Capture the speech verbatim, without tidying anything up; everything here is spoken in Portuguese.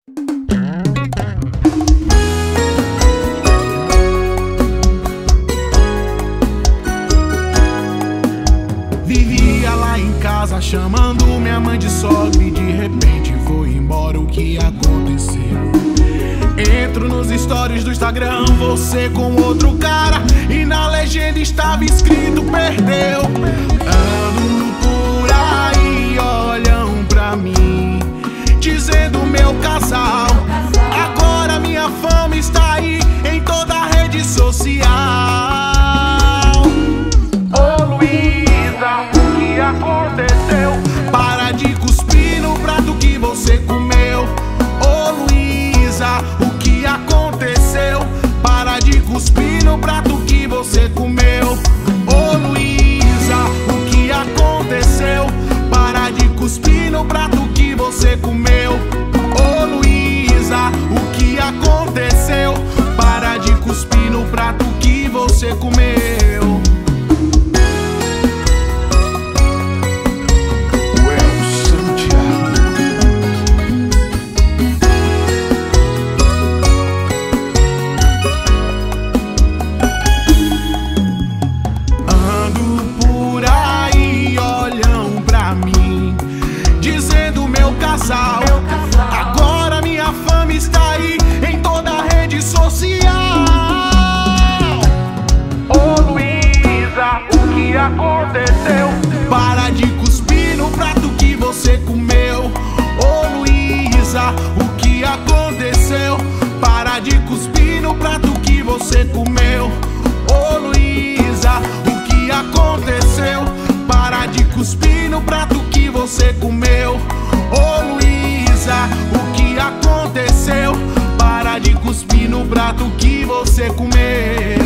Vivia lá em casa chamando minha mãe de sogra e de repente foi embora. O que aconteceu? Entro nos stories do Instagram, você com outro cara, e na legenda estava escrito perdeu. Ando por aí, olham pra mim, dizendo meu casal. Agora minha fama está aí em toda a rede social. Ô Luísa, o que aconteceu? Para de cuspir no prato que você comeu. Ô Luísa, o que aconteceu? Para de cuspir no prato que você comeu. Ô Luísa, o que aconteceu? Para de cuspir no prato que você comeu. Ô Luísa, o que aconteceu? Para de cuspir no prato que você comeu. Agora minha fama está aí em toda a rede social. Ô Luísa, o que aconteceu? Para de cuspir no prato que você comeu. Ô Luísa, o que aconteceu? Para de cuspir no prato que você comeu. Ô Luísa, o que aconteceu? Para de cuspir no prato que você comeu. Ô Luísa, o que aconteceu? Para de cuspir no prato que você comeu.